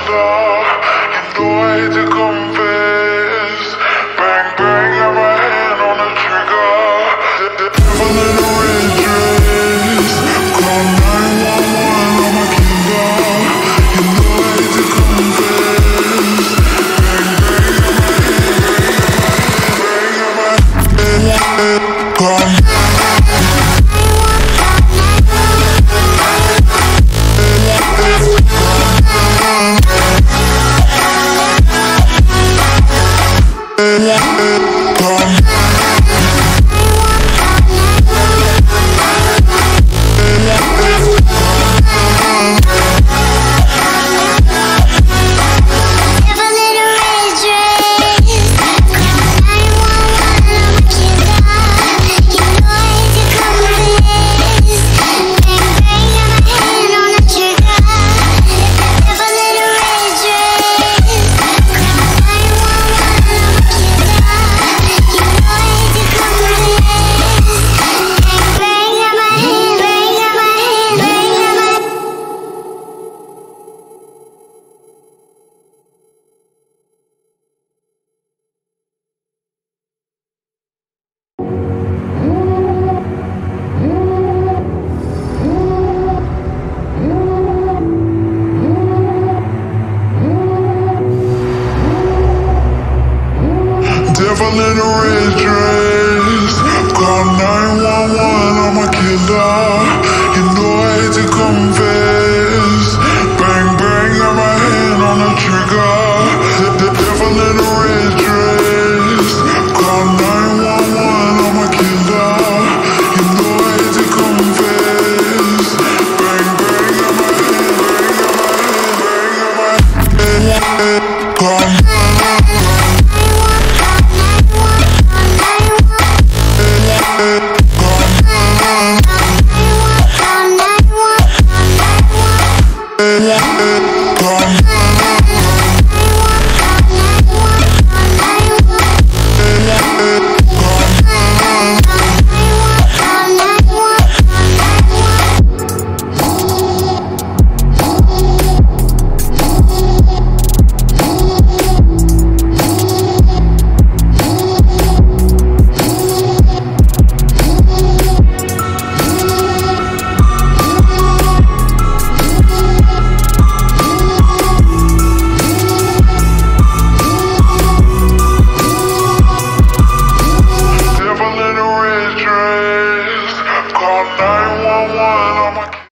killer. You know I hate to confess. Bang, bang, got my hand on the trigger. The devil in a red dress. Call 911, I'm a killer. You know I hate to confess. Bang, bang, got my hand, bang, got my hand. Call devil in a red dress. Call 911, I'm a killer. You know I hate to confess. Bang, bang, got my hand on the trigger. The devil in a red dress. Call 911, I'm a killer. You know I hate to confess. Bang, bang, got my hand, bang, got my hand, bang, got my hand. Call yeah.